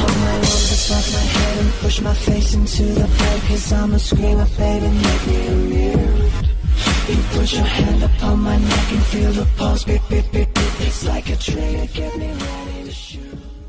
my lungs above my head and push my face into the bed, 'cause I'm a screamer, baby, make me amused. You put your hand upon my neck and feel the pulse, beat, beat, beat, beat. It's like a trigger, get me ready to shoot.